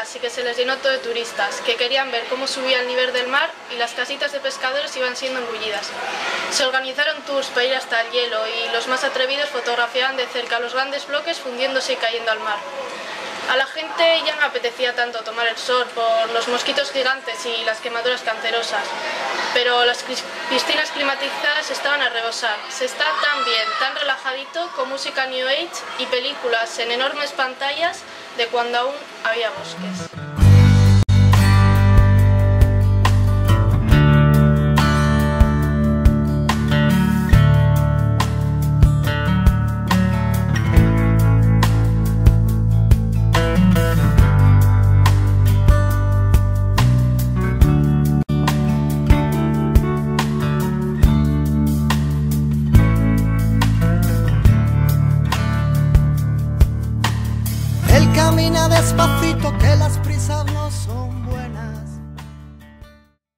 y que se les llenó todo de turistas, que querían ver cómo subía el nivel del mar y las casitas de pescadores iban siendo engullidas. Se organizaron tours para ir hasta el hielo y los más atrevidos fotografiaban de cerca los grandes bloques fundiéndose y cayendo al mar. A la gente ya no apetecía tanto tomar el sol por los mosquitos gigantes y las quemaduras cancerosas, pero las piscinas climatizadas estaban a rebosar. Se está tan bien, tan relajadito, con música New Age y películas en enormes pantallas de cuando aún había bosques. Camina despacito que las prisas no son